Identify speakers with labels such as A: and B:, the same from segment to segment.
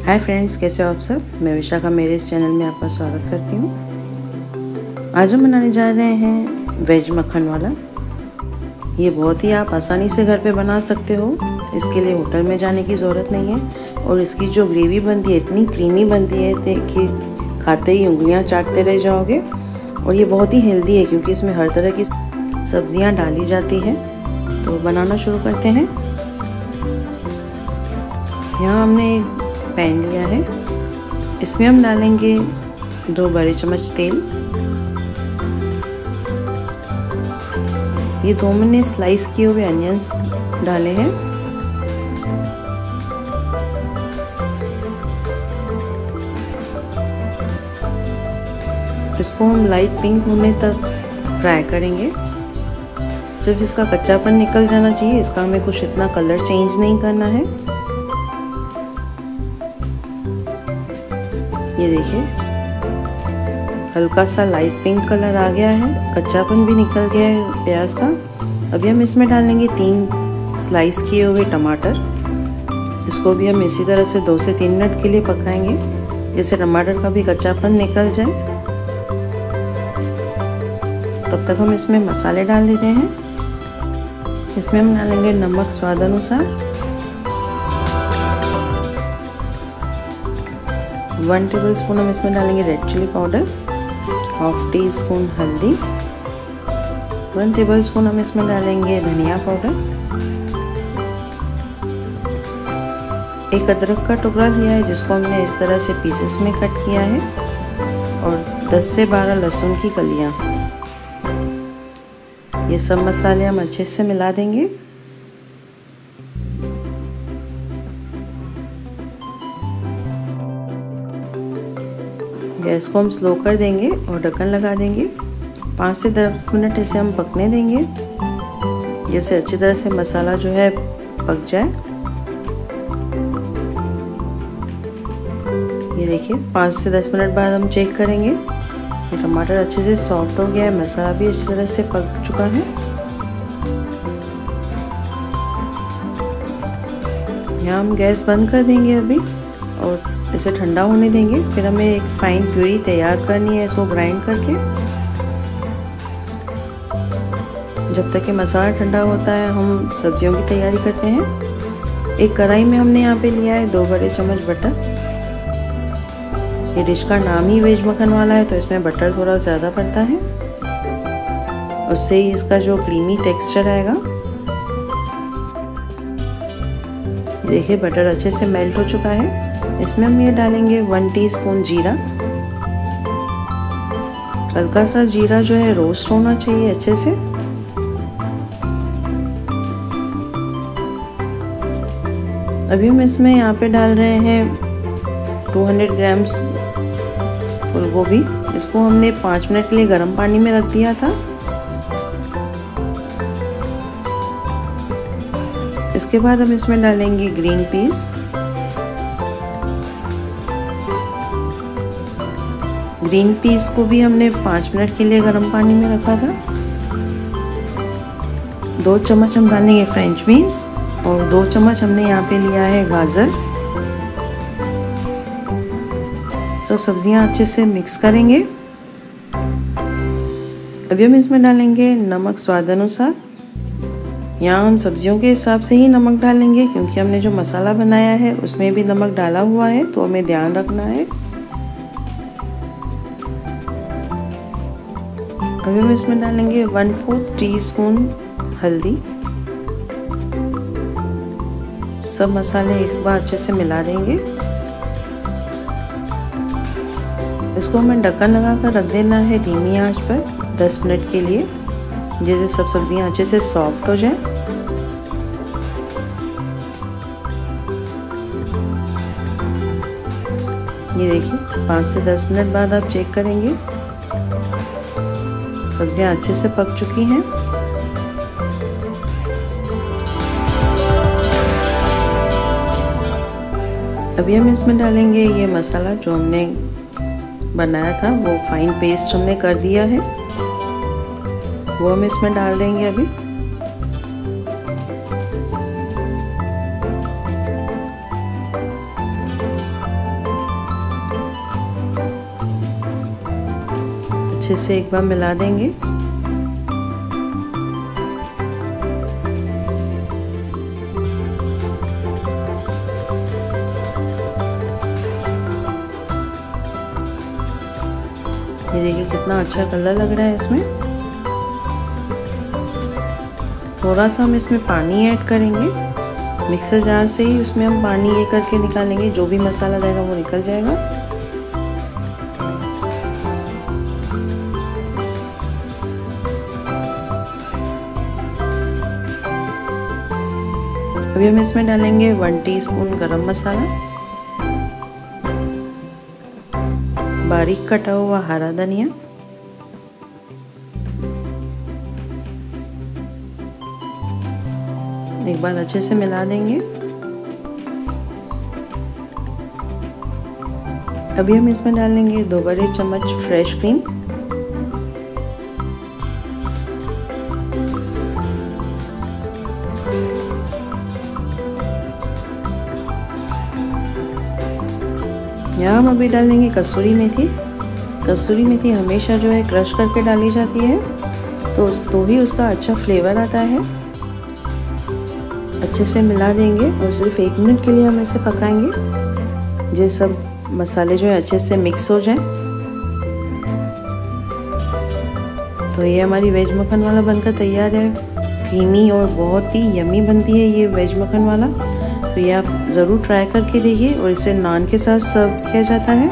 A: Hi friends, कैसे हो आप सब। मैं विशाखा, मेरे इस चैनल में आपका स्वागत करती हूँ। आज हम बनाने जा रहे हैं वेज मक्खन वाला। ये बहुत ही आप आसानी से घर पे बना सकते हो। इसके लिए होटल में जाने की ज़रूरत नहीं है। और इसकी जो ग्रेवी बनती है इतनी क्रीमी बनती है कि खाते ही उंगलियाँ चाटते रह जाओगे। और ये बहुत ही हेल्दी है क्योंकि इसमें हर तरह की सब्जियाँ डाली जाती है। तो बनाना शुरू करते हैं। यहाँ हमने एक पैन लिया है, इसमें हम डालेंगे 2 बड़े चम्मच तेल। ये 2 मैंने स्लाइस किए हुए अनियंस डाले हैं। इसको हम लाइट पिंक होने तक फ्राई करेंगे। सिर्फ इसका कच्चापन निकल जाना चाहिए, इसका हमें कुछ इतना कलर चेंज नहीं करना है। ये देखिए, हल्का सा लाइट पिंक कलर आ गया है, कच्चापन भी निकल गया है प्याज का। अभी हम इसमें डालेंगे 3 स्लाइस किए हुए टमाटर। इसको भी हम इसी तरह से 2 से 3 मिनट के लिए पकाएंगे, जिससे टमाटर का भी कच्चापन निकल जाए। तब तक हम इसमें मसाले डाल देते हैं। इसमें हम डालेंगे नमक स्वाद अनुसार, 1 टेबलस्पून हम इसमें डालेंगे रेड चिली पाउडर, 1/2 टीस्पून हल्दी, 1 टेबलस्पून हम इसमें डालेंगे धनिया पाउडर। एक अदरक का टुकड़ा लिया है जिसको हमने इस तरह से पीसेस में कट किया है, और 10 से 12 लहसुन की कलियां। ये सब मसाले हम अच्छे से मिला देंगे। गैस को हम स्लो कर देंगे और ढक्कन लगा देंगे। 5 से 10 मिनट इसे हम पकने देंगे, जिससे अच्छी तरह से मसाला जो है पक जाए। ये देखिए, 5 से 10 मिनट बाद हम चेक करेंगे। ये टमाटर अच्छे से सॉफ्ट हो गया है, मसाला भी अच्छी तरह से पक चुका है। यहाँ हम गैस बंद कर देंगे अभी और इसे ठंडा होने देंगे। फिर हमें एक फाइन प्यूरी तैयार करनी है, इसको ग्राइंड करके। जब तक कि मसाला ठंडा होता है हम सब्जियों की तैयारी करते हैं। एक कढ़ाई में हमने यहाँ पे लिया है 2 बड़े चम्मच बटर। ये डिश का नाम ही वेज मक्खन वाला है, तो इसमें बटर थोड़ा ज़्यादा पड़ता है, उससे ही इसका जो क्रीमी टेक्सचर आएगा। देखिए, बटर अच्छे से मेल्ट हो चुका है। इसमें हम ये डालेंगे 1 टीस्पून जीरा। हल्का सा जीरा जो है रोस्ट होना चाहिए अच्छे से। अभी हम इसमें यहाँ पे डाल रहे हैं 200 ग्राम्स फूल गोभी। इसको हमने 5 मिनट के लिए गर्म पानी में रख दिया था। इसके बाद हम इसमें डालेंगे ग्रीन पीस। ग्रीन पीस को भी हमने 5 मिनट के लिए गर्म पानी में रखा था। 2 चम्मच हम डालेंगे फ्रेंच बीन्स, और 2 चम्मच हमने यहाँ पे लिया है गाजर। सब सब्जियां अच्छे से मिक्स करेंगे। अभी हम इसमें डालेंगे नमक स्वाद अनुसार। यहाँ हम सब्जियों के हिसाब से ही नमक डालेंगे, क्योंकि हमने जो मसाला बनाया है उसमें भी नमक डाला हुआ है, तो हमें ध्यान रखना है। अभी हम इसमें डालेंगे 1/4 टीस्पून हल्दी। सब मसाले इस बार अच्छे से मिला देंगे। इसको हमें ढक्कन लगा कर रख देना है धीमी आंच पर 10 मिनट के लिए, जिससे सब सब्जियां अच्छे से सॉफ्ट हो जाए। ये देखिए, 5 से 10 मिनट बाद आप चेक करेंगे, सब्जियां अच्छे से पक चुकी हैं। अभी हम इसमें डालेंगे ये मसाला जो हमने बनाया था, वो फाइन पेस्ट हमने कर दिया है, वो हम इसमें डाल देंगे अभी। अच्छे से एक बार मिला देंगे। ये देखिए कितना अच्छा कलर लग रहा है इसमें। थोड़ा सा हम इसमें पानी ऐड करेंगे, मिक्सर जार से ही उसमें हम पानी ये करके निकालेंगे, जो भी मसाला रहेगा वो निकल जाएगा। अभी हम इसमें डालेंगे 1 टीस्पून गरम मसाला, बारीक कटा हुआ हरा धनिया, एक बार अच्छे से मिला देंगे। अभी हम इसमें डालेंगे 2 बड़े चम्मच फ्रेश क्रीम, यहाँ हम अभी डालेंगे कसूरी मेथी। कसूरी मेथी हमेशा जो है क्रश करके डाली जाती है, तो ही उसका अच्छा फ्लेवर आता है। अच्छे से मिला देंगे और सिर्फ 1 मिनट के लिए हम इसे पकाएंगे, ये सब मसाले जो है अच्छे से मिक्स हो जाए। तो ये हमारी वेज मक्खन वाला बनकर तैयार है। क्रीमी और बहुत ही यम्मी बनती है ये वेज मक्खन वाला। तो ये आप ज़रूर ट्राई करके देखिए, और इसे नान के साथ सर्व किया जाता है।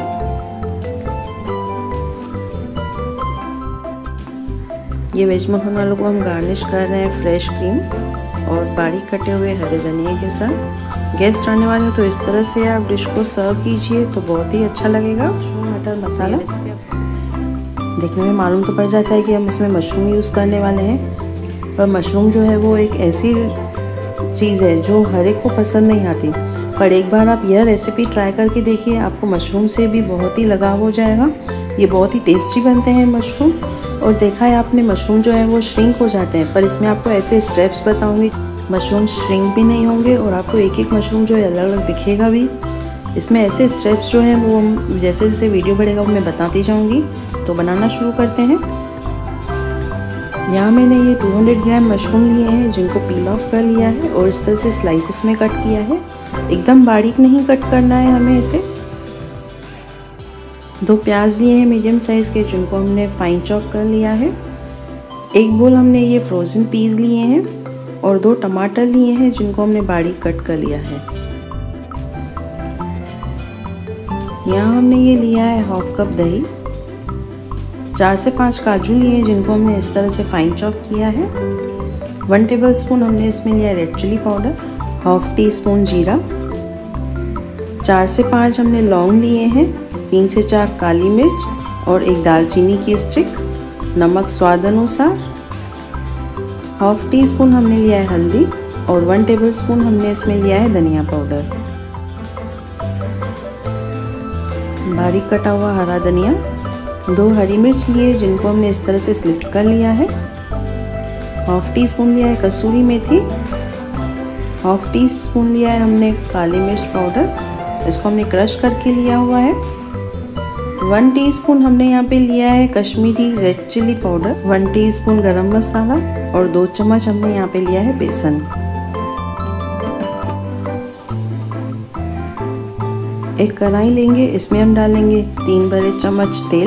A: ये वेज मक्खन वालों को हम गार्निश कर रहे हैं फ्रेश क्रीम और बारीक कटे हुए हरे धनिया के साथ। गेस्ट आने वाले तो इस तरह से आप डिश को सर्व कीजिए तो बहुत ही अच्छा लगेगा। मटर मसाला देखने में मालूम तो पड़ जाता है कि हम इसमें मशरूम यूज़ करने वाले हैं, पर मशरूम जो है वो एक ऐसी चीज़ है जो हर एक को पसंद नहीं आती। पर एक बार आप यह रेसिपी ट्राई करके देखिए, आपको मशरूम से भी बहुत ही लगाव हो जाएगा। ये बहुत ही टेस्टी बनते हैं मशरूम। और देखा है आपने, मशरूम जो है वो श्रिंक हो जाते हैं, पर इसमें आपको ऐसे स्टेप्स बताऊंगी, मशरूम श्रिंक भी नहीं होंगे और आपको एक एक मशरूम जो है अलग अलग दिखेगा भी। इसमें ऐसे स्टेप्स जो हैं वो जैसे जैसे वीडियो बढ़ेगा वो मैं बताती जाऊंगी। तो बनाना शुरू करते हैं। यहाँ मैंने ये 200 ग्राम मशरूम लिए हैं, जिनको पील ऑफ कर लिया है और इस तरह से स्लाइसेस में कट किया है। एकदम बारीक नहीं कट करना है हमें इसे। 2 प्याज लिए हैं मीडियम साइज़ के, जिनको हमने फाइन चॉप कर लिया है। 1 बोल हमने ये फ्रोज़न पीस लिए हैं और 2 टमाटर लिए हैं, जिनको हमने बारीक कट कर लिया है। यहाँ हमने ये लिया है 1/2 कप दही, 4 से 5 काजू लिए हैं, जिनको हमने इस तरह से फाइन चॉप किया है। 1 टेबलस्पून हमने इसमें लिया रेड चिली पाउडर, 1/2 टीस्पून जीरा, 4 से 5 हमने लौंग लिए हैं, 3 से 4 काली मिर्च और 1 दालचीनी की स्टिक, नमक स्वाद अनुसार, 1/2 टीस्पून हमने लिया है हल्दी और 1 टेबलस्पून हमने इसमें लिया है धनिया पाउडर। बारीक कटा हुआ हरा धनिया, 2 हरी मिर्च लिए, जिनको हमने इस तरह से स्लिट कर लिया है। 1/2 टीस्पून लिया है कसूरी मेथी, 1/2 टीस्पून लिया है हमने काली मिर्च पाउडर, इसको हमने क्रश करके लिया हुआ है। 1 टीस्पून हमने यहाँ पे लिया है Kashmiri red chilli powder, 1 teaspoon गरम मसाला और 2 चम्मच हमने यहाँ पे लिया है बेसन। एक कढ़ाई लेंगे, इसमें हम डालेंगे 3 बड़े चम्मच तेल,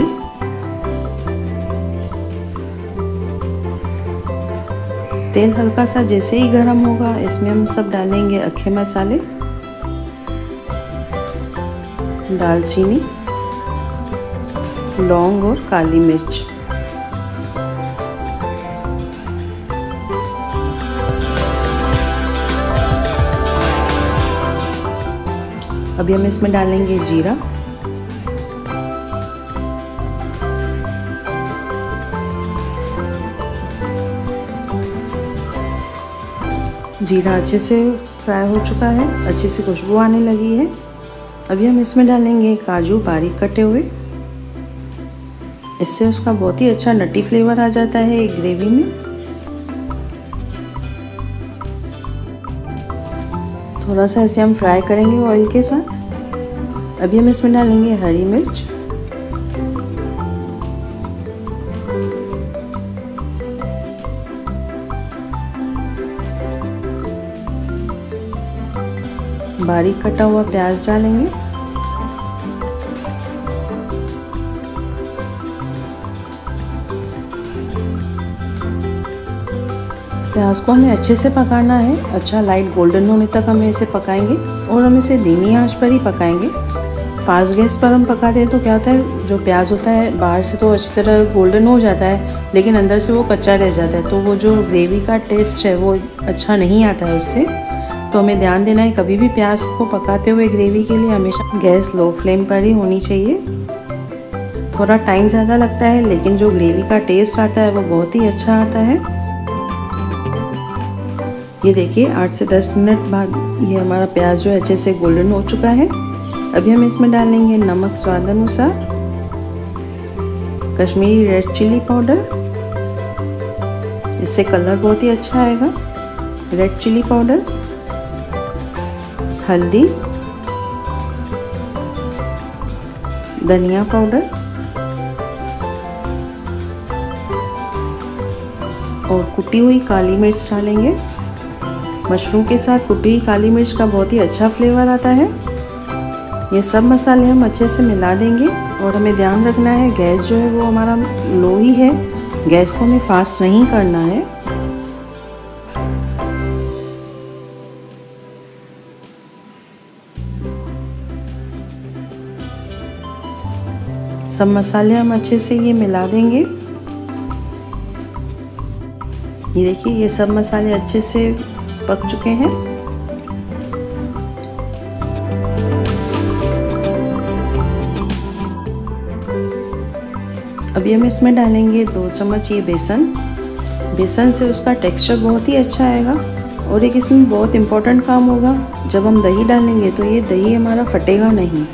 A: तेल हल्का सा जैसे ही गर्म होगा इसमें हम सब डालेंगे अखे मसाले, दालचीनी, लौंग और काली मिर्च। अभी हम इसमें डालेंगे जीरा, जीरा अच्छे से फ्राई हो चुका है, अच्छी सी खुशबू आने लगी है। अभी हम इसमें डालेंगे काजू बारीक कटे हुए, इससे उसका बहुत ही अच्छा नटी फ्लेवर आ जाता है एक ग्रेवी में। थोड़ा सा ऐसे हम फ्राई करेंगे ऑयल के साथ। अभी हम इसमें डालेंगे हरी मिर्च, बारीक कटा हुआ प्याज डालेंगे। प्याज को हमें अच्छे से पकाना है, अच्छा लाइट गोल्डन होने तक हमें इसे पकाएंगे और हम इसे धीमी आंच पर ही पकाएंगे। फास्ट गैस पर हम पकाते हैं तो क्या होता है, जो प्याज होता है बाहर से तो अच्छी तरह गोल्डन हो जाता है, लेकिन अंदर से वो कच्चा रह जाता है, तो वो जो ग्रेवी का टेस्ट है वो अच्छा नहीं आता है उससे। तो हमें ध्यान देना है, कभी भी प्याज को पकाते हुए ग्रेवी के लिए हमेशा गैस लो फ्लेम पर ही होनी चाहिए। थोड़ा टाइम ज़्यादा लगता है, लेकिन जो ग्रेवी का टेस्ट आता है वो बहुत ही अच्छा आता है। ये देखिए 8 से 10 मिनट बाद ये हमारा प्याज जो है अच्छे से गोल्डन हो चुका है। अभी हम इसमें डालेंगे नमक स्वाद अनुसार, कश्मीरी रेड चिली पाउडर, इससे कलर बहुत ही अच्छा आएगा, रेड चिली पाउडर, हल्दी, धनिया पाउडर और कुटी हुई काली मिर्च डालेंगे। मशरूम के साथ कुटी हुई काली मिर्च का बहुत ही अच्छा फ्लेवर आता है। ये सब मसाले हम अच्छे से मिला देंगे और हमें ध्यान रखना है गैस जो है वो हमारा लो ही है, गैस को हमें फास्ट नहीं करना है। सब मसाले हम अच्छे से ये मिला देंगे। ये देखिए ये सब मसाले अच्छे से पक चुके हैं। अभी हम इसमें डालेंगे 2 चम्मच ये बेसन। बेसन से उसका टेक्सचर बहुत ही अच्छा आएगा। और एक इसमें बहुत इम्पोर्टेंट काम होगा, जब हम दही डालेंगे तो ये दही हमारा फटेगा नहीं,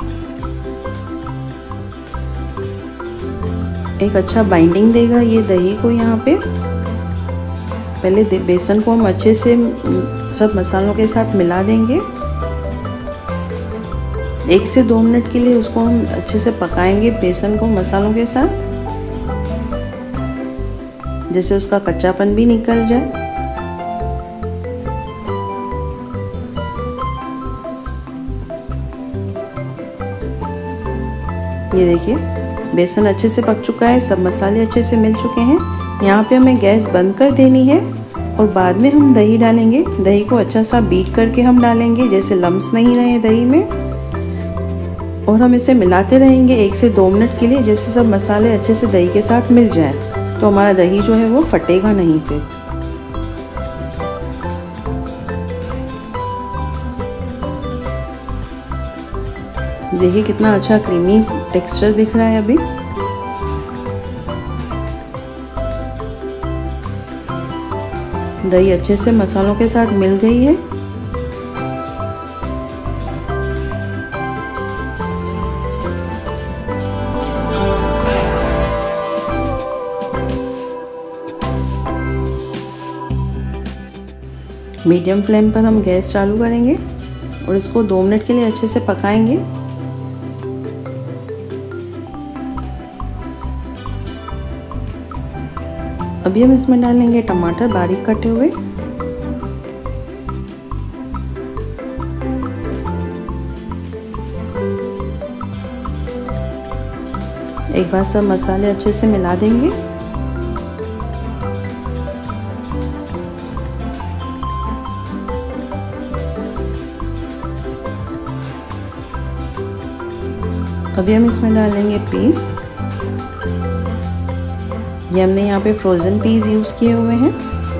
A: एक अच्छा बाइंडिंग देगा ये दही को। यहाँ पे पहले बेसन को हम अच्छे से सब मसालों के साथ मिला देंगे। 1 से 2 मिनट के लिए उसको हम अच्छे से पकाएंगे बेसन को मसालों के साथ, जैसे उसका कच्चापन भी निकल जाए। ये देखिए बेसन अच्छे से पक चुका है, सब मसाले अच्छे से मिल चुके हैं। यहाँ पे हमें गैस बंद कर देनी है और बाद में हम दही डालेंगे। दही को अच्छा सा बीट करके हम डालेंगे, जैसे लम्स नहीं रहे दही में। और हम इसे मिलाते रहेंगे 1 से 2 मिनट के लिए, जैसे सब मसाले अच्छे से दही के साथ मिल जाए, तो हमारा दही जो है वो फटेगा नहीं फिर। देखिए कितना अच्छा क्रीमी टेक्सचर दिख रहा है अभी। दही अच्छे से मसालों के साथ मिल गई है। मीडियम फ्लेम पर हम गैस चालू करेंगे और इसको 2 मिनट के लिए अच्छे से पकाएंगे। अभी हम इसमें डालेंगे टमाटर बारीक कटे हुए, एक बार सब मसाले अच्छे से मिला देंगे। अभी हम इसमें डालेंगे पीस। ये हमने यहाँ पे फ्रोज़न पीस यूज़ किए हुए हैं।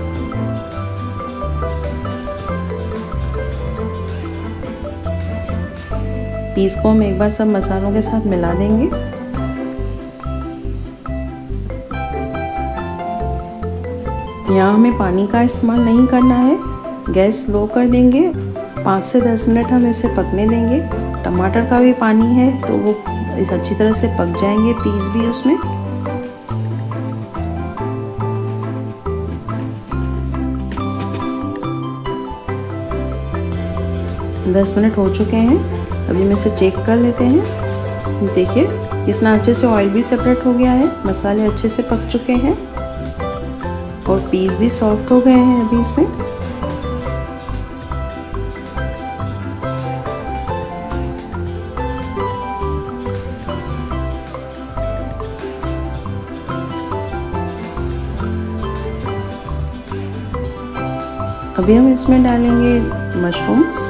A: पीस को हम एक बार सब मसालों के साथ मिला देंगे। यहाँ हमें पानी का इस्तेमाल नहीं करना है, गैस लो कर देंगे। 5 से 10 मिनट हम इसे पकने देंगे। टमाटर का भी पानी है तो वो इस अच्छी तरह से पक जाएंगे, पीस भी उसमें। दस मिनट हो चुके हैं। अभी हम इसे चेक कर लेते हैं। देखिए कितना अच्छे से ऑयल भी सेपरेट हो गया है, मसाले अच्छे से पक चुके हैं और पीस भी सॉफ्ट हो गए हैं अभी इसमें। अभी हम इसमें डालेंगे मशरूम्स।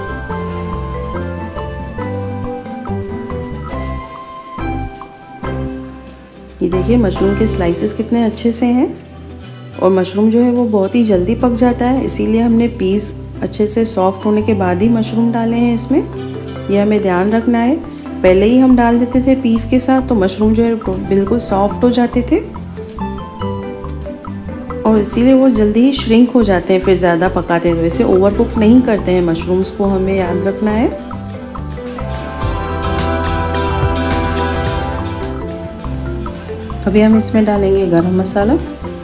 A: ये देखिए मशरूम के स्लाइसेस कितने अच्छे से हैं और मशरूम जो है वो बहुत ही जल्दी पक जाता है, इसीलिए हमने पीस अच्छे से सॉफ्ट होने के बाद ही मशरूम डाले हैं इसमें। ये हमें ध्यान रखना है, पहले ही हम डाल देते थे पीस के साथ तो मशरूम जो है बिल्कुल सॉफ्ट हो जाते थे और इसीलिए वो जल्दी ही श्रिंक हो जाते हैं फिर ज़्यादा पकाते हैं। वैसे ओवर कुक नहीं करते हैं मशरूम्स को, हमें याद रखना है। अभी हम इसमें डालेंगे गरम मसाला,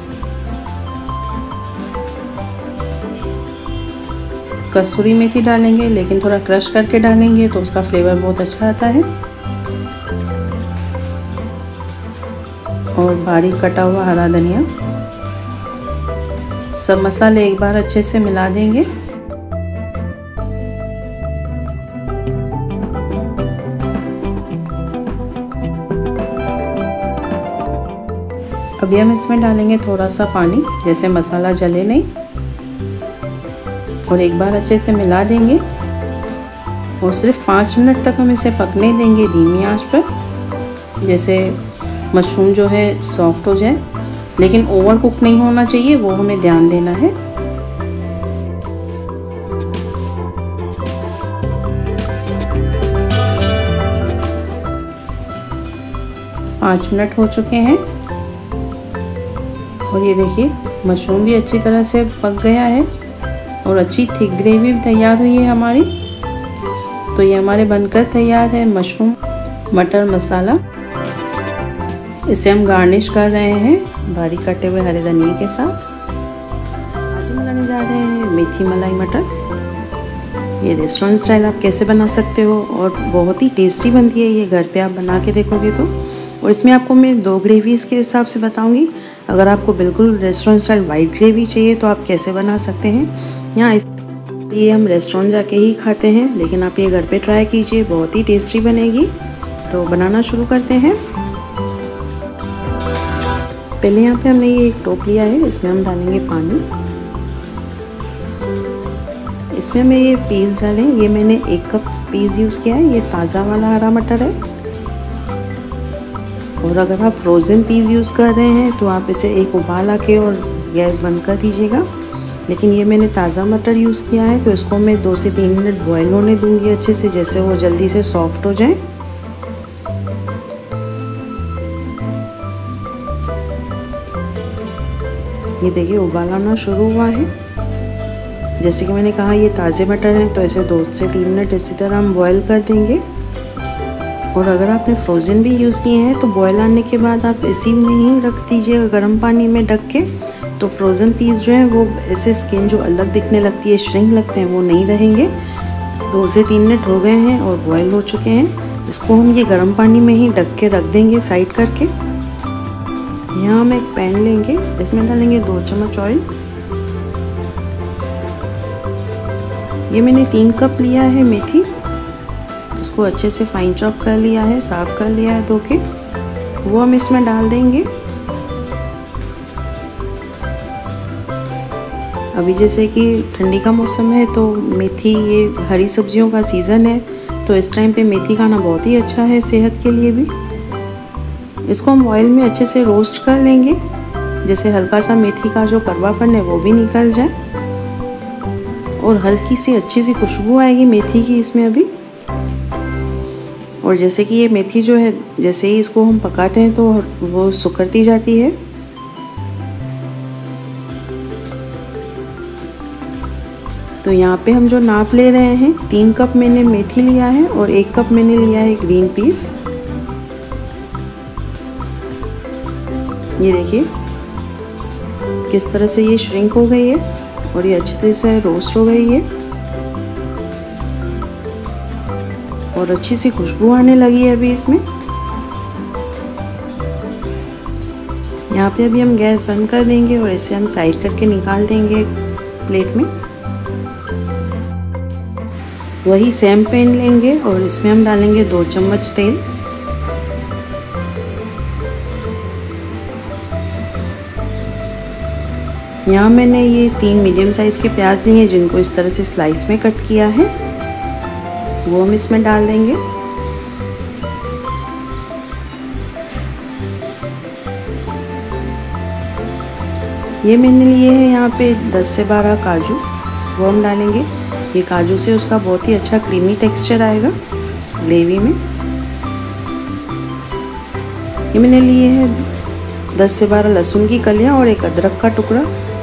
A: कसूरी मेथी डालेंगे, लेकिन थोड़ा क्रश करके डालेंगे तो उसका फ्लेवर बहुत अच्छा आता है, और बारीक कटा हुआ हरा धनिया। सब मसाले एक बार अच्छे से मिला देंगे। अभी हम इसमें डालेंगे थोड़ा सा पानी, जैसे मसाला जले नहीं, और एक बार अच्छे से मिला देंगे और सिर्फ 5 मिनट तक हम इसे पकने देंगे धीमी आंच पर, जैसे मशरूम जो है सॉफ्ट हो जाए, लेकिन ओवर कुक नहीं होना चाहिए, वो हमें ध्यान देना है। पाँच मिनट हो चुके हैं और ये देखिए मशरूम भी अच्छी तरह से पक गया है और अच्छी थिक ग्रेवी भी तैयार हुई है हमारी। तो ये हमारे बनकर तैयार है मशरूम मटर मसाला। इसे हम गार्निश कर रहे हैं बारीक कटे हुए हरे धनिया के साथ। आज हम बनाने जा रहे हैं मेथी मलाई मटर। ये रेस्टोरेंट स्टाइल आप कैसे बना सकते हो और बहुत ही टेस्टी बनती है ये, घर पे आप बना के देखोगे तो। और इसमें आपको मैं 2 ग्रेवीज़ के हिसाब से बताऊंगी। अगर आपको बिल्कुल रेस्टोरेंट स्टाइल वाइट ग्रेवी चाहिए तो आप कैसे बना सकते हैं। यहाँ ये हम रेस्टोरेंट जाके ही खाते हैं, लेकिन आप ये घर पे ट्राई कीजिए, बहुत ही टेस्टी बनेगी। तो बनाना शुरू करते हैं। पहले यहाँ पे हमने ये एक टोप लिया है, इसमें हम डालेंगे पानी। इसमें हमें ये पीस डालें। ये मैंने 1 कप पीस यूज़ किया है, ये ताज़ा वाला हरा मटर है। और अगर आप फ्रोज़न पीस यूज़ कर रहे हैं तो आप इसे एक उबाल आके और गैस बंद कर दीजिएगा। लेकिन ये मैंने ताज़ा मटर यूज़ किया है तो इसको मैं 2 से 3 मिनट बॉयल होने दूंगी अच्छे से, जैसे वो जल्दी से सॉफ्ट हो जाए। ये देखिए उबाल आना शुरू हुआ है। जैसे कि मैंने कहा ये ताज़े मटर हैं तो इसे 2 से 3 मिनट इसी तरह हम बॉयल कर देंगे। और अगर आपने फ्रोज़न भी यूज़ किए हैं तो बॉयल आने के बाद आप इसी में ही रख दीजिएगा गर्म पानी में ढक के। तो फ्रोज़न पीस जो है वो ऐसे स्किन जो अलग दिखने लगती है, श्रिंक लगते हैं, वो नहीं रहेंगे। 2 से 3 मिनट हो गए हैं और बॉयल हो चुके हैं। इसको हम ये गर्म पानी में ही ढक के रख देंगे साइड करके। यहाँ हम एक पैन लेंगे, इसमें डालेंगे 2 चम्मच ऑयल। ये मैंने 3 कप लिया है मेथी, इसको अच्छे से फाइन चॉप कर लिया है, साफ़ कर लिया है धो के, वो हम इसमें डाल देंगे। अभी जैसे कि ठंडी का मौसम है तो मेथी, ये हरी सब्जियों का सीज़न है, तो इस टाइम पे मेथी खाना बहुत ही अच्छा है सेहत के लिए भी। इसको हम ऑयल में अच्छे से रोस्ट कर लेंगे, जैसे हल्का सा मेथी का जो कड़वापन है वो भी निकल जाए और हल्की सी अच्छी सी खुशबू आएगी मेथी की इसमें अभी। और जैसे कि ये मेथी जो है, जैसे ही इसको हम पकाते हैं तो वो सुखड़ती जाती है। तो यहाँ पे हम जो नाप ले रहे हैं, 3 कप मैंने मेथी लिया है और 1 कप मैंने लिया है ग्रीन पीस। ये देखिए किस तरह से ये श्रिंक हो गई है और ये अच्छी तरह से रोस्ट हो गई है और अच्छी सी खुशबू आने लगी है अभी इसमें। यहाँ पे अभी हम गैस बंद कर देंगे और इसे हम साइड करके निकाल देंगे प्लेट में। वही सेम पैन लेंगे और इसमें हम डालेंगे 2 चम्मच तेल। यहाँ मैंने ये 3 मीडियम साइज़ के प्याज लिए हैं जिनको इस तरह से स्लाइस में कट किया है, वो हम इसमें डाल देंगे। ये मैंने लिए हैं यहाँ पे 10 से 12 काजू, वो हम डालेंगे। ये काजू से उसका बहुत ही अच्छा क्रीमी टेक्सचर आएगा ग्रेवी में। ये मैंने लिए हैं 10 से 12 लहसुन की कलियाँ और एक अदरक का टुकड़ा,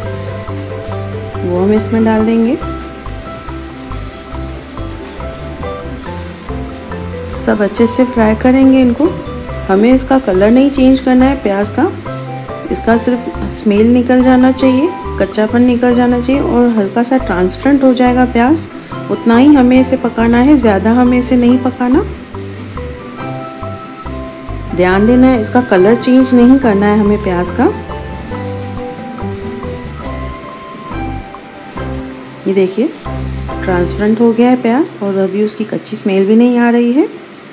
A: वो हम इसमें डाल देंगे। सब अच्छे से फ्राई करेंगे इनको। हमें इसका कलर नहीं चेंज करना है प्याज का, इसका सिर्फ स्मेल निकल जाना चाहिए, कच्चापन निकल जाना चाहिए और हल्का सा ट्रांसपेरेंट हो जाएगा प्याज, उतना ही हमें इसे पकाना है, ज़्यादा हमें इसे नहीं पकाना। ध्यान देना है, इसका कलर चेंज नहीं करना है हमें प्याज का। ये देखिए ट्रांसपेरेंट हो गया है प्याज और अभी उसकी कच्ची स्मेल भी नहीं आ रही है।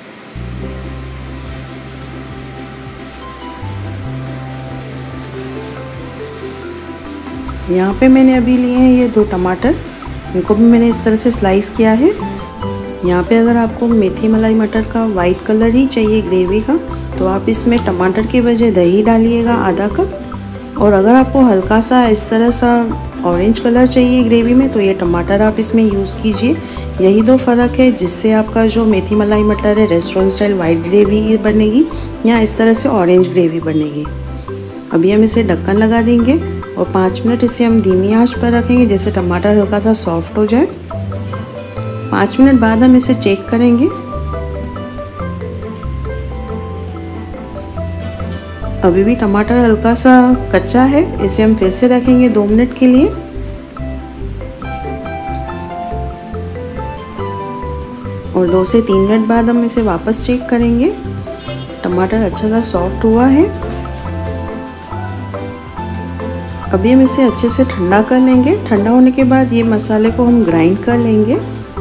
A: यहाँ पे मैंने अभी लिए हैं ये 2 टमाटर, इनको भी मैंने इस तरह से स्लाइस किया है। यहाँ पे अगर आपको मेथी मलाई मटर का वाइट कलर ही चाहिए ग्रेवी का, तो आप इसमें टमाटर के बजाय दही डालिएगा आधा कप। और अगर आपको हल्का सा इस तरह सा ऑरेंज कलर चाहिए ग्रेवी में, तो ये टमाटर आप इसमें यूज़ कीजिए। यही 2 फ़र्क है जिससे आपका जो मेथी मलाई मटर है रेस्टोरेंट स्टाइल वाइट ग्रेवी बनेगी या इस तरह से ऑरेंज ग्रेवी बनेगी। अभी हम इसे ढक्कन लगा देंगे और 5 मिनट इसे हम धीमी आंच पर रखेंगे जैसे टमाटर हल्का सा सॉफ्ट हो जाए। 5 मिनट बाद हम इसे चेक करेंगे। अभी भी टमाटर हल्का सा कच्चा है, इसे हम फिर से रखेंगे 2 मिनट के लिए। और 2 से 3 मिनट बाद हम इसे वापस चेक करेंगे। टमाटर अच्छा सा सॉफ्ट हुआ है। अभी हम इसे अच्छे से ठंडा कर लेंगे। ठंडा होने के बाद ये मसाले को हम ग्राइंड कर लेंगे।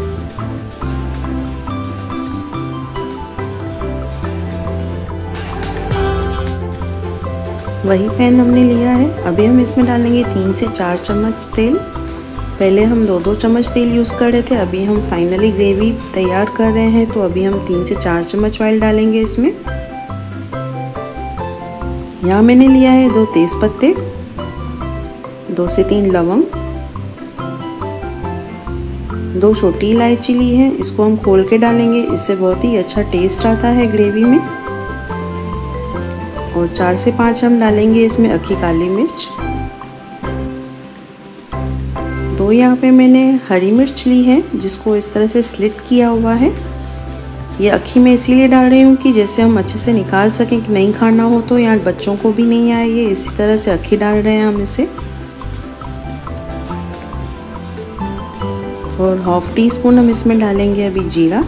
A: वही पैन हमने लिया है। अभी हम इसमें डालेंगे 3 से 4 चम्मच तेल। पहले हम 2-2 चम्मच तेल यूज़ कर रहे थे, अभी हम फाइनली ग्रेवी तैयार कर रहे हैं तो अभी हम 3 से 4 चम्मच ऑयल डालेंगे इसमें। यहाँ मैंने लिया है 2 तेज़पत्ते, 2 से 3 लवंग, 2 छोटी इलायची ली है, इसको हम खोल के डालेंगे, इससे बहुत ही अच्छा टेस्ट आता है ग्रेवी में। और 4 से 5 हम डालेंगे इसमें अक्खी काली मिर्च। 2 यहाँ पे मैंने हरी मिर्च ली है जिसको इस तरह से स्लिट किया हुआ है। ये अक्खी में इसीलिए डाल रही हूँ कि जैसे हम अच्छे से निकाल सकें कि नहीं खाना हो तो यहाँ बच्चों को भी नहीं आए, ये इसी तरह से अक्खी डाल रहे हैं हम इसे। और ½ टीस्पून हम इसमें डालेंगे अभी जीरा।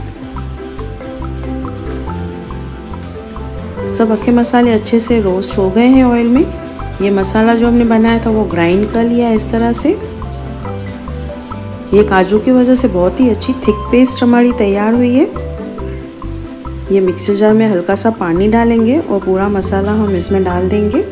A: सब अक्खे मसाले अच्छे से रोस्ट हो गए हैं ऑयल में। ये मसाला जो हमने बनाया था वो ग्राइंड कर लिया इस तरह से। ये काजू की वजह से बहुत ही अच्छी थिक पेस्ट हमारी तैयार हुई है। ये मिक्सर जार में हल्का सा पानी डालेंगे और पूरा मसाला हम इसमें डाल देंगे।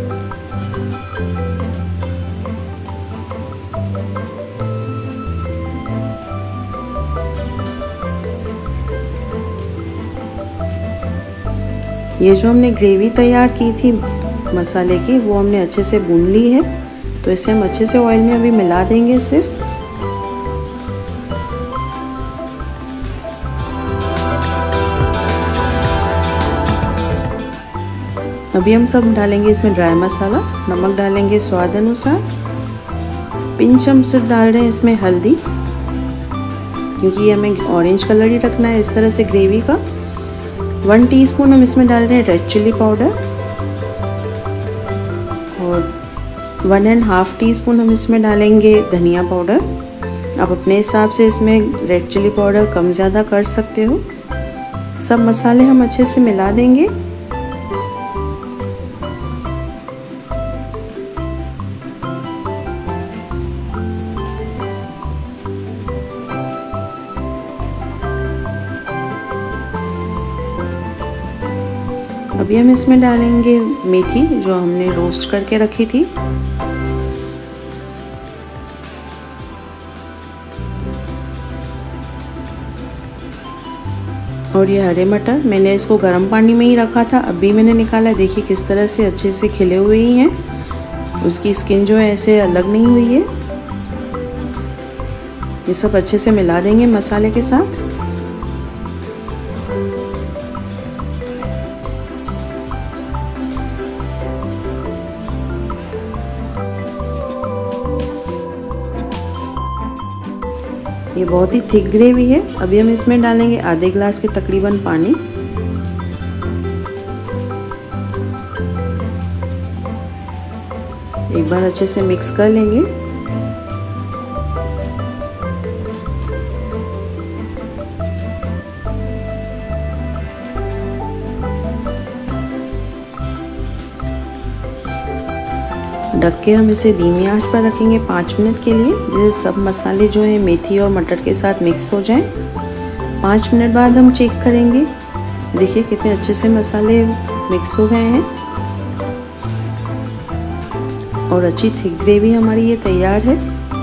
A: ये जो हमने ग्रेवी तैयार की थी मसाले की, वो हमने अच्छे से भून ली है, तो इसे हम अच्छे से ऑयल में अभी मिला देंगे सिर्फ। अभी हम सब डालेंगे इसमें ड्राई मसाला, नमक डालेंगे स्वाद अनुसार, पिंच हम सिर्फ डाल रहे हैं इसमें हल्दी, क्योंकि हमें ऑरेंज कलर ही रखना है इस तरह से ग्रेवी का। 1 टीस्पून हम इसमें डाल रहे हैं रेड चिली पाउडर और 1½ टीस्पून हम इसमें डालेंगे धनिया पाउडर। आप अपने हिसाब से इसमें रेड चिली पाउडर कम ज़्यादा कर सकते हो। सब मसाले हम अच्छे से मिला देंगे। अभी हम इसमें डालेंगे मेथी जो हमने रोस्ट करके रखी थी। और ये हरे मटर मैंने इसको गर्म पानी में ही रखा था, अभी मैंने निकाला। देखिए किस तरह से अच्छे से खिले हुए ही हैं, उसकी स्किन जो है ऐसे अलग नहीं हुई है। ये सब अच्छे से मिला देंगे मसाले के साथ। ये बहुत ही थिक ग्रेवी है। अभी हम इसमें डालेंगे आधे गिलास के तकरीबन पानी। एक बार अच्छे से मिक्स कर लेंगे। ढक के हम इसे धीमी आंच पर रखेंगे 5 मिनट के लिए, जिससे सब मसाले जो हैं मेथी और मटर के साथ मिक्स हो जाएं। 5 मिनट बाद हम चेक करेंगे। देखिए कितने अच्छे से मसाले मिक्स हो गए हैं और अच्छी थिक ग्रेवी हमारी ये तैयार है।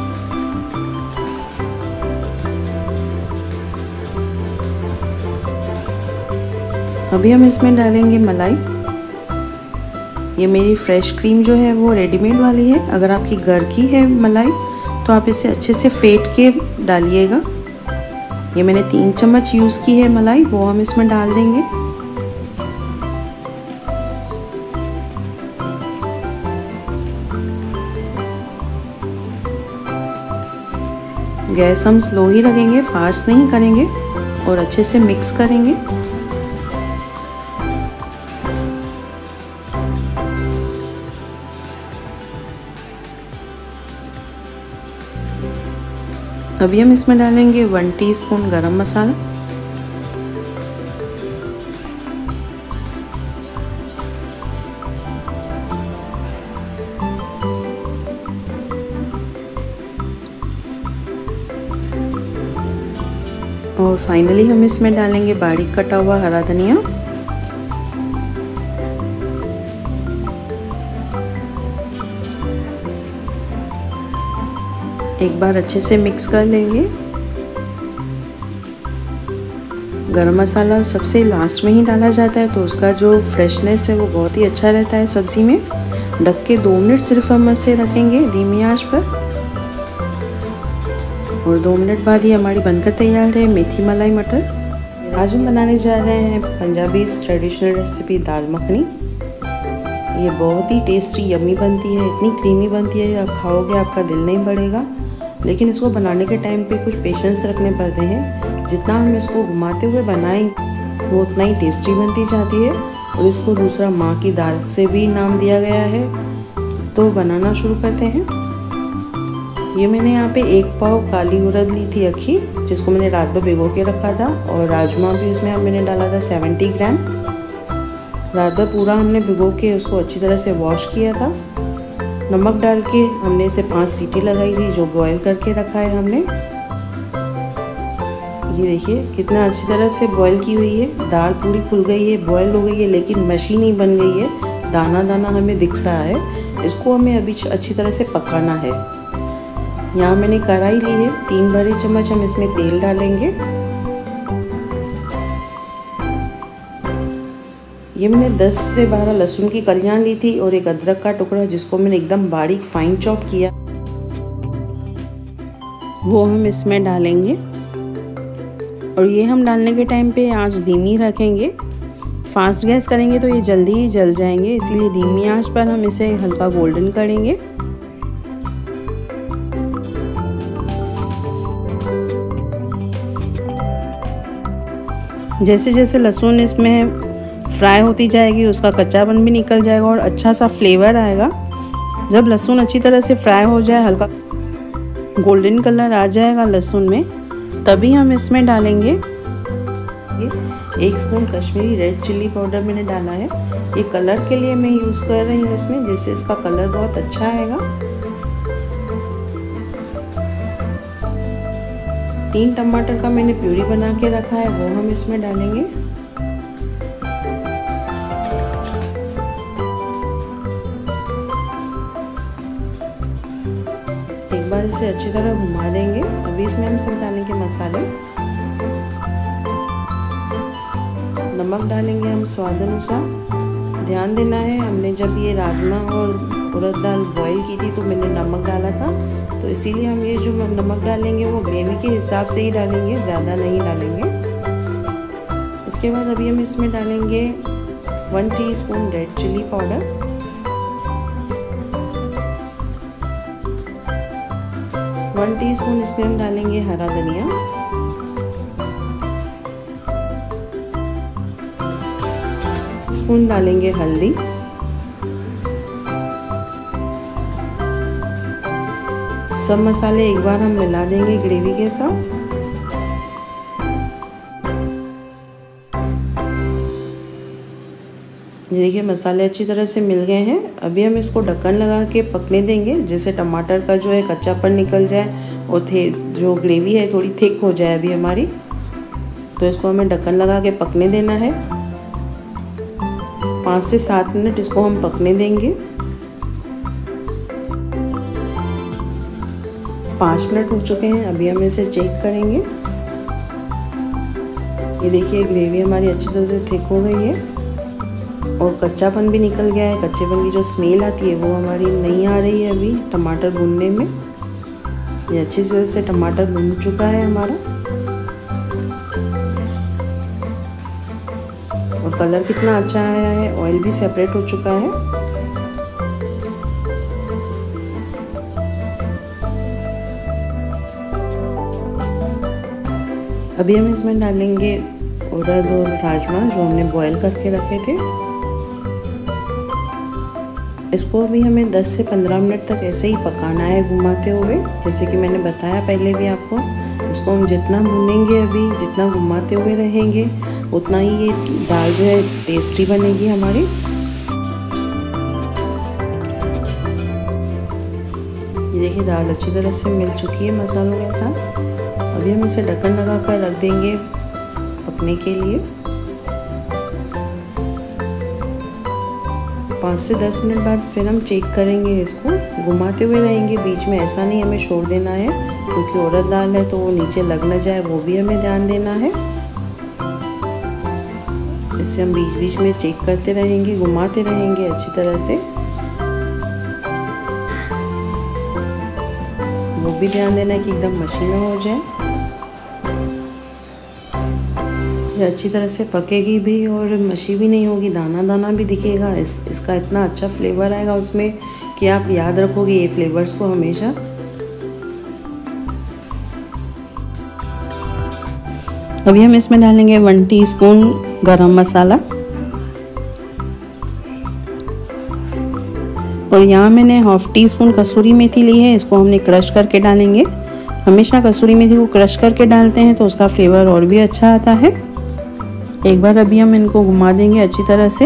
A: अभी हम इसमें डालेंगे मलाई। ये मेरी फ्रेश क्रीम जो है वो रेडीमेड वाली है। अगर आपकी घर की है मलाई तो आप इसे अच्छे से फेंट के डालिएगा। ये मैंने 3 चम्मच यूज़ की है मलाई, वो हम इसमें डाल देंगे। गैस हम स्लो ही रखेंगे, फास्ट नहीं करेंगे, और अच्छे से मिक्स करेंगे। अभी हम इसमें डालेंगे 1 टीस्पून गरम मसाला, और फाइनली हम इसमें डालेंगे बारीक कटा हुआ हरा धनिया। एक बार अच्छे से मिक्स कर लेंगे। गरम मसाला सबसे लास्ट में ही डाला जाता है, तो उसका जो फ्रेशनेस है वो बहुत ही अच्छा रहता है सब्ज़ी में। ढक के 2 मिनट सिर्फ हम इसे रखेंगे धीमी आंच पर, और 2 मिनट बाद ये हमारी बनकर तैयार है मेथी मलाई मटर। आज हम बनाने जा रहे हैं पंजाबी ट्रेडिशनल रेसिपी दाल मखनी। ये बहुत ही टेस्टी यम्मी बनती है, इतनी क्रीमी बनती है, आप खाओगे आपका दिल नहीं बढ़ेगा। लेकिन इसको बनाने के टाइम पे कुछ पेशेंस रखने पड़ते हैं। जितना हम इसको घुमाते हुए बनाएंगे वो उतना ही टेस्टी बनती जाती है। और इसको दूसरा माँ की दाल से भी नाम दिया गया है। तो बनाना शुरू करते हैं। ये मैंने यहाँ पे 1 पाव काली उड़द ली थी अक्खी, जिसको मैंने रात भर भिगो के रखा था। और राजमा भी इसमें मैंने डाला था 70 ग्राम। रात भर पूरा हमने भिगो के उसको अच्छी तरह से वॉश किया था। नमक डाल के हमने इसे 5 सीटी लगाई थी, जो बॉईल करके रखा है हमने। ये देखिए कितना अच्छी तरह से बॉईल की हुई है। दाल पूरी खुल गई है, बॉईल हो गई है, लेकिन मशी नहीं बन गई है। दाना दाना हमें दिख रहा है। इसको हमें अभी अच्छी तरह से पकाना है। यहाँ मैंने कढ़ाई ली है, 3 बड़े चम्मच हम इसमें तेल डालेंगे। ये मैंने 10 से 12 लहसुन की कलियां ली थी और एक अदरक का टुकड़ा, जिसको मैंने एकदम बारीक फाइन चॉप किया, वो हम इसमें डालेंगे। और ये हम डालने के टाइम पे आंच धीमी रखेंगे। फास्ट गैस करेंगे तो ये जल्दी ही जल जाएंगे, इसीलिए धीमी आंच पर हम इसे हल्का गोल्डन करेंगे। जैसे जैसे लहसुन इसमें फ्राई होती जाएगी, उसका कच्चापन भी निकल जाएगा और अच्छा सा फ्लेवर आएगा। जब लहसुन अच्छी तरह से फ्राई हो जाए, हल्का गोल्डन कलर आ जाएगा लहसुन में, तभी हम इसमें डालेंगे 1 spoon Kashmiri red chilli powder मैंने डाला है। ये कलर के लिए मैं यूज़ कर रही हूँ इसमें, जिससे इसका कलर बहुत अच्छा आएगा। 3 टमाटर का मैंने प्यूरी बना के रखा है, वो हम इसमें डालेंगे। एक बार इसे अच्छी तरह घुमा देंगे। अभी इसमें हम सब डालेंगे मसाले। नमक डालेंगे हम स्वाद अनुसार। ध्यान देना है, हमने जब ये राजमा और उड़द दाल बॉईल की थी तो मैंने नमक डाला था, तो इसीलिए हम ये जो नमक डालेंगे वो ग्रेवी के हिसाब से ही डालेंगे, ज़्यादा नहीं डालेंगे। इसके बाद अभी हम इसमें डालेंगे 1 teaspoon red chilli powder, 1 teaspoon इसमें हम डालेंगे हरा धनिया, स्पून डालेंगे हल्दी, सब मसाले एक बार हम मिला देंगे ग्रेवी के साथ। ये देखिए मसाले अच्छी तरह से मिल गए हैं। अभी हम इसको ढक्कन लगा के पकने देंगे, जिससे टमाटर का जो है कच्चापन निकल जाए और जो ग्रेवी है थोड़ी थिक हो जाए अभी हमारी। तो इसको हमें ढक्कन लगा के पकने देना है। 5 से 7 मिनट इसको हम पकने देंगे। 5 मिनट हो चुके हैं, अभी हम इसे चेक करेंगे। ये देखिए ग्रेवी हमारी अच्छी तरह से थिक हो गई है और कच्चापन भी निकल गया है। कच्चेपन की जो स्मेल आती है वो हमारी नहीं आ रही है अभी टमाटर भूनने में। ये अच्छी तरह से टमाटर भून चुका है हमारा और कलर कितना अच्छा आया है, ऑयल भी सेपरेट हो चुका है। अभी हम इसमें डालेंगे उड़द और राजमा जो हमने बॉईल करके रखे थे। इसको अभी हमें 10 से 15 मिनट तक ऐसे ही पकाना है घुमाते हुए, जैसे कि मैंने बताया पहले भी आपको। इसको हम जितना भूनेंगे अभी, जितना घुमाते हुए रहेंगे, उतना ही ये दाल जो है टेस्टी बनेगी हमारी। ये देखिए दाल अच्छी तरह से मिल चुकी है मसालों के साथ। अभी हम इसे ढक्कन लगा कर रख देंगे पकने के लिए। 5 से 10 मिनट बाद फिर हम चेक करेंगे, इसको घुमाते हुए रहेंगे बीच में। ऐसा नहीं हमें छोड़ देना है, क्योंकि उड़द दाल है तो वो नीचे लग न जाए, वो भी हमें ध्यान देना है। इससे हम बीच बीच में चेक करते रहेंगे, घुमाते रहेंगे अच्छी तरह से। वो भी ध्यान देना है कि एकदम मशी ना हो जाए। ये अच्छी तरह से पकेगी भी और मशी भी नहीं होगी, दाना दाना भी दिखेगा। इसका इतना अच्छा फ्लेवर आएगा उसमें कि आप याद रखोगे ये फ्लेवर्स को हमेशा। अभी हम इसमें डालेंगे 1 टीस्पून गरम मसाला और यहाँ मैंने 1/2 टीस्पून कसूरी मेथी ली है। इसको हमने क्रश करके डालेंगे। हमेशा कसूरी मेथी को क्रश करके डालते हैं तो उसका फ्लेवर और भी अच्छा आता है। एक बार अभी हम इनको घुमा देंगे अच्छी तरह से।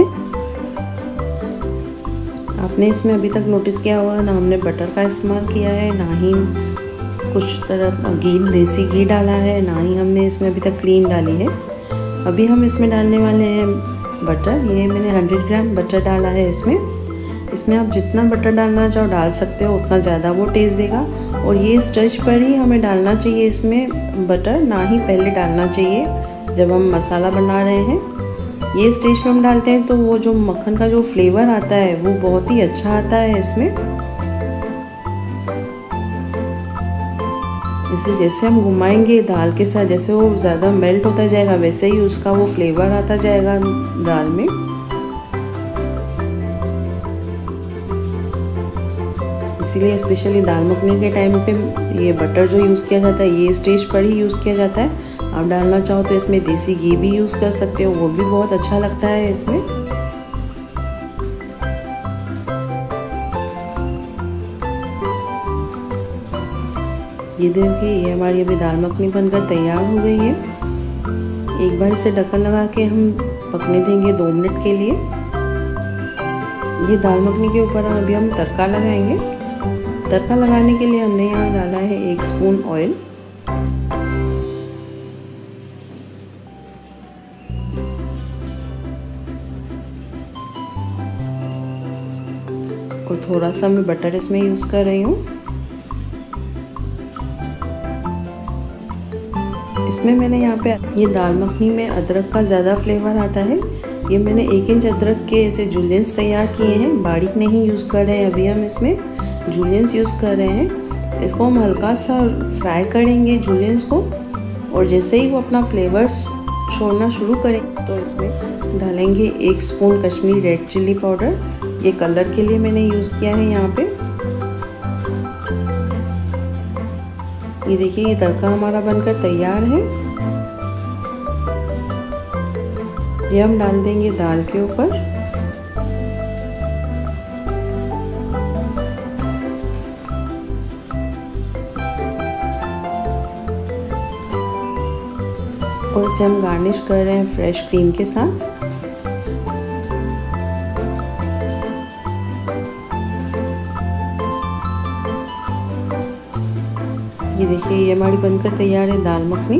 A: आपने इसमें अभी तक नोटिस किया होगा ना हमने बटर का इस्तेमाल किया है, ना ही कुछ तरह देसी घी डाला है, ना ही हमने इसमें अभी तक क्रीम डाली है। अभी हम इसमें डालने वाले हैं बटर। ये मैंने 100 ग्राम बटर डाला है इसमें आप जितना बटर डालना चाहो डाल सकते हो, उतना ज़्यादा वो टेस्ट देगा। और ये स्टेज पर ही हमें डालना चाहिए इसमें बटर, ना ही पहले डालना चाहिए जब हम मसाला बना रहे हैं। ये स्टेज पे हम डालते हैं तो वो जो मक्खन का जो फ्लेवर आता है वो बहुत ही अच्छा आता है इसमें। इसे जैसे हम घुमाएंगे दाल के साथ, जैसे वो ज़्यादा मेल्ट होता जाएगा वैसे ही उसका वो फ्लेवर आता जाएगा दाल में। इसीलिए स्पेशली दाल मखनी के टाइम पे ये बटर जो यूज़ किया जाता है ये स्टेज पर ही यूज़ किया जाता है। आप डालना चाहो तो इसमें देसी घी भी यूज़ कर सकते हो, वो भी बहुत अच्छा लगता है इसमें। ये देखिए ये हमारी अभी दाल मखनी बनकर तैयार हो गई है। एक बार इसे ढक्कन लगा के हम पकने देंगे 2 मिनट के लिए। ये दाल मखनी के ऊपर अभी हम तड़का लगाएंगे। तड़का लगाने के लिए हमने यहाँ डाला है 1 स्पून ऑयल, और थोड़ा सा मैं बटर इसमें यूज़ कर रही हूँ। इसमें मैंने यहाँ पे ये दाल मखनी में अदरक का ज़्यादा फ्लेवर आता है। ये मैंने 1 इंच अदरक के ऐसे जूलियंस तैयार किए हैं, बारीक नहीं यूज़ कर रहे हैं। अभी हम इसमें जूलियंस यूज़ कर रहे हैं। इसको हम हल्का सा फ्राई करेंगे जूलियंस को, और जैसे ही वो अपना फ्लेवर्स छोड़ना शुरू करें तो इसमें डालेंगे 1 spoon Kashmiri red chilli powder. ये कलर के लिए मैंने यूज़ किया है यहाँ पे। ये देखिए, ये तड़का हमारा बनकर तैयार है। ये हम डाल देंगे दाल के ऊपर। और इसे हम गार्निश कर रहे हैं फ्रेश क्रीम के साथ। ये देखिए, ये हमारी बनकर तैयार है दाल मखनी।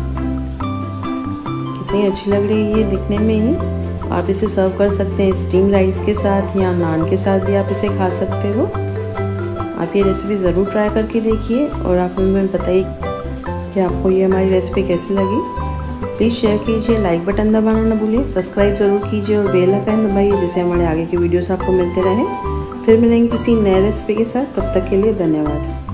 A: कितनी अच्छी लग रही है ये दिखने में ही। आप इसे सर्व कर सकते हैं स्टीम राइस के साथ या नान के साथ भी आप इसे खा सकते हो। आप ये रेसिपी ज़रूर ट्राई करके देखिए और आप हमें बताइए कि आपको ये हमारी रेसिपी कैसी लगी। प्लीज़ शेयर कीजिए, लाइक बटन दबाना ना भूलिए, सब्सक्राइब ज़रूर कीजिए और बेल आइकन दबाइए जिससे हमारे आगे की वीडियोस आपको मिलते रहें। फिर मिलेंगे किसी नए रेसिपी के साथ, तब तक के लिए धन्यवाद।